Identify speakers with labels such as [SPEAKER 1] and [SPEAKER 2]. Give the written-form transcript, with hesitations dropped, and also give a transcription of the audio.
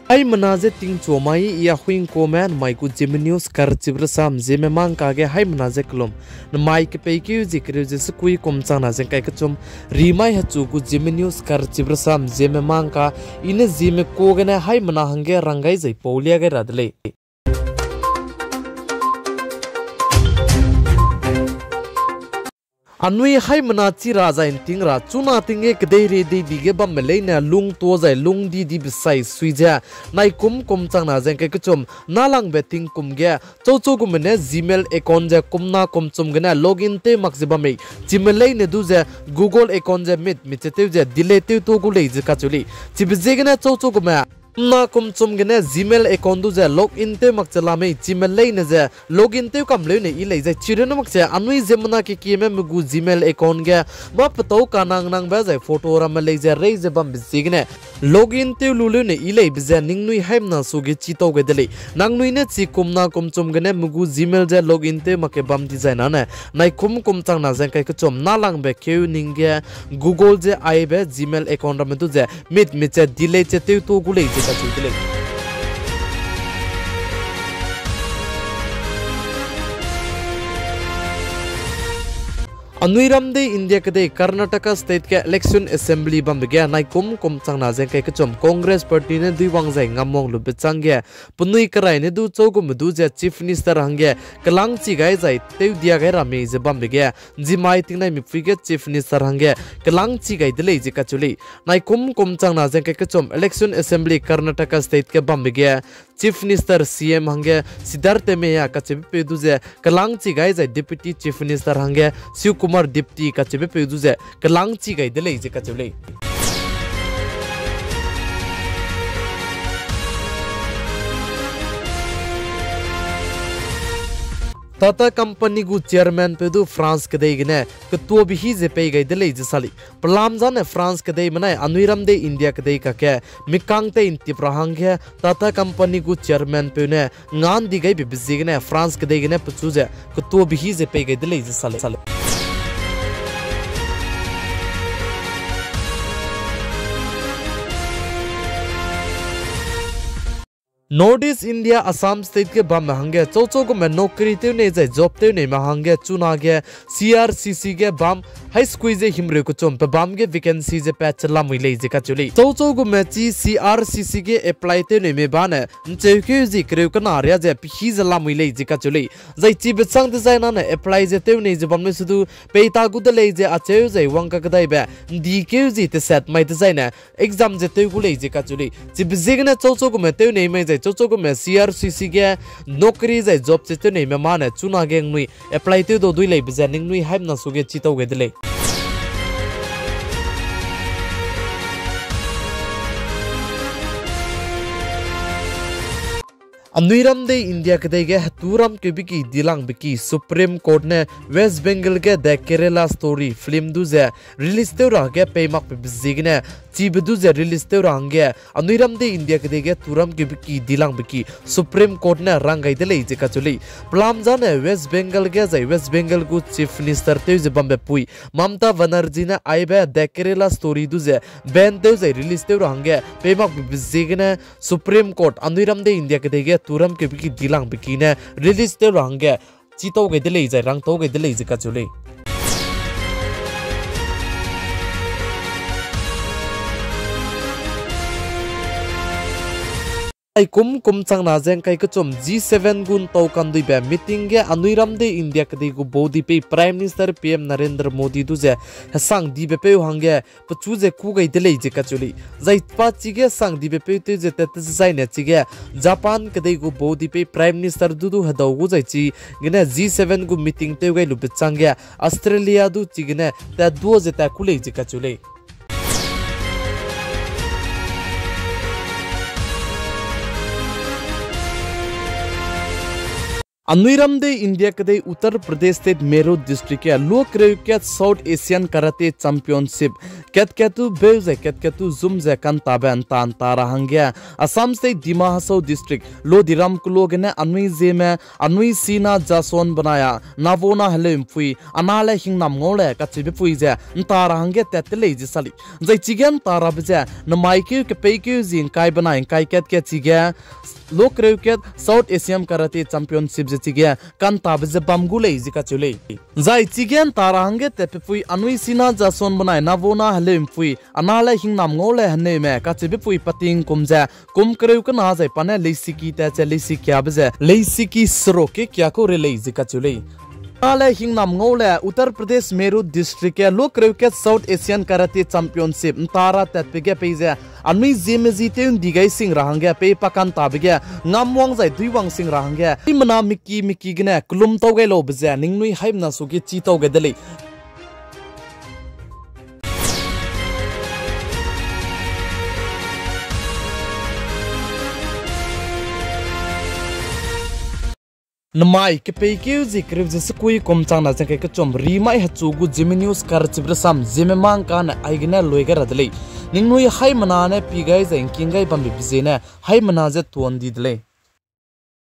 [SPEAKER 1] Ai manaje ting chomai ya huing komen mai ku Zeme news kar chibrasam Zeme mang ka ge hai manaje klom na mai ke pe ki zikre je skui kom chana je kai ka chom rimai ha chu ku Zeme news kar chibrasam Zeme mang ka ine Zeme ko ge na hai mana hange rangai jai paulia ge radle Anui hai manachi raja in tingra chuna tinge kdeire de dige bam melena lung to jai lung di bisai suija nai kum chang na jeng ke chom nalang beting kum ge chocho gum ne Gmail account je kumna kum chum gena login te mak je bam Gmail ne du je Google account je mit chete je delete to gu le je ka chuli chibje gena chocho gum na kum chum gena Gmail account du je login te mak chala me Gmail ne je login te kam le ne i le je chiren mak che anui zemna ke ki me gu Gmail account ge ba pato kanang nang ba je photo ram le je re je bam bigne login te lulu ne i le bje ning nui haim na su ge chi to ge dele nang nui ne chi kum na kum chum gena gu Gmail je login te mak bam design na ne nai kum chang na jeng kai ka chom na lang be ke ning ge Google je ai be Gmail account ram tu je mit che delete che te to gu le je Anuiramde India kade Karnataka state ke election assembly bam begya nai kum chang na jeng kai kachom Congress party ne dui wang jai ngamong lu bechang ge punui karai ne du chogum du je chief minister hangge kalang chi gai jai teu dia gai rame je bam begya jimai ting nai mi fige chief minister hangge kalang chi gai dele je kachuli nai kum chang na jeng kai kachom election assembly Karnataka state ke bam begya chief minister CM hangge Siddhartha meya kache pe du je kalang chi gai jai deputy chief minister hangge Kumar Dipti kachebe peduze kalangchi gai dele je kachule Tata company gu chairman pedu France kade gine to bihi je pe gai dele je sali plam jan France kade manai anuiram de India kade ka ke mikang te inti prahang he Tata company gu chairman pe ne ngan di gai bi bizigine France kade gine puchu je to bihi je pe gai dele je sali Northeast India Assam state ke bam hange chocho ko me nokri te ne jai job te ne ma hange chuna ge CRCC ge bam high school je himre ko chom pe bam ge vacancy je patch la muile je ka chuli chocho ko me chi CRCC ge apply te ne me ba ne che ke ji kre ko na ria je hi je la muile je ka chuli jai chi be sang design na apply je te ne je bam ne sudu pe ta gu de le je a che je wang ka dai ba di ke ji te set mai design exam je te gu le je ka chuli chi be je ne chocho ko me te ne me chocho ko me CRCC ge nokri jai job che ne me mane chuna ge nui apply te do dui le bizaning nui haim na su ge chi to ge dele Anuiram de India kade ge turam ke biki dilang biki Supreme Court ne West Bengal ke the Kerala story film du je release te ra ge paymak pe bizigne chi bedu je release te ra ge Anuiram de India kade ge turam ke biki dilang biki Supreme Court ne rangai de le je ka chuli plam jan West Bengal ge jai West Bengal gu chief minister te je bambe pui Mamta Banerjee ne aibe the Kerala story du je ben te je release te ra ge paymak pe bizigne Supreme Court Anuiram de India kade ge turam ke biki dilang biki ne release te rangge chi to ge dele jai rang to ge dele je ka chule ai kum chang na jeng kai ka chom G7 gun to kan dui ba meeting ge Anuiram de India ka de gu bodi pe prime minister PM Narendra Modi du je sang di be pe hange pachu je ku gai dele je ka chuli jai pa chi ge sang di be pe te je te jai ne chi ge Japan ka de gu bodi pe prime minister du hadaw gu jai chi gene G7 gu meeting te gai lu be chang ge Australia du chi gene ta du je ta ku le je ka chule Anuiram de India kade Uter Pradesh state Meerut district ke lok ke South Asian Karate Championship Ketketu Beze Ketketu Zumze Kantaban Tan Tarahangya Assam State Dima Hasau District Lodiram Kulogene Anui Zeme Anui Sina Jason Banaya Navona Helem Fui Anale Hingnamngaule Kachibipuize Ntarahangya Tetele Jisali Zaichigan Tarabze Namaiku Kapeiku Zin Kai Banai Kai Ketketsiga Lok Reuket South Asian Karate Championship Zitige Kantabze Bamgule Zikachule Zaichigan Tarahangya Tepui Anui Sina Jason Banai Navona Helem Fui Anale Hingnamngaule Newme Kachibipui Pating Kumza Kum Kreukana Zai Pane Leisiki Tache Leisikiabaze Leisiki Sroke Kyako Relay Zikachule Anale Hingnamngaule Uter Pradesh Meru District Lok Reuket South Asian Karate Championship Ntara Tatpige Peize Anui Zeme Ziteun Digai Sing Rahangya Pe Pakan Tabige Ngamwang Zai Duiwang Sing Rahangya Imana Miki Gene Kulum Tauge Lobze Ningnui Haimna Suki Chitauge Deli Namai Kepekeu Zikrib Zikui Komchana Zakachom Rima Hachugu Zeme News Karchibrasam Zeme Mankan Aigna Loiga Radley Ningnui Haimanane Pigai and Kingai Bambi Bizena Haimanaze Tuan Didley.